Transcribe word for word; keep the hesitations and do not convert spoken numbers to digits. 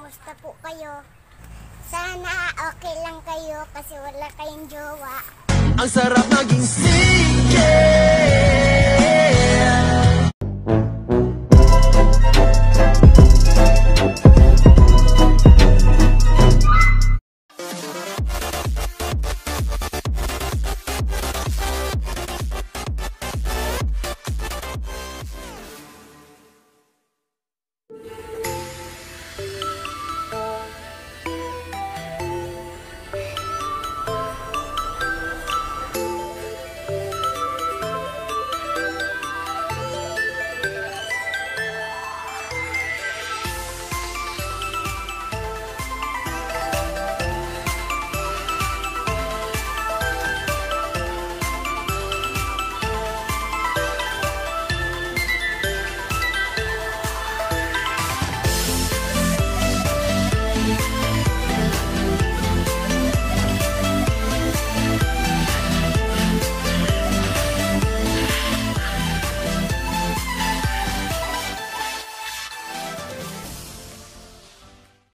Kamusta po kayo? Sana okay lang kayo kasi wala kayong jowa. Ang sarap naging single.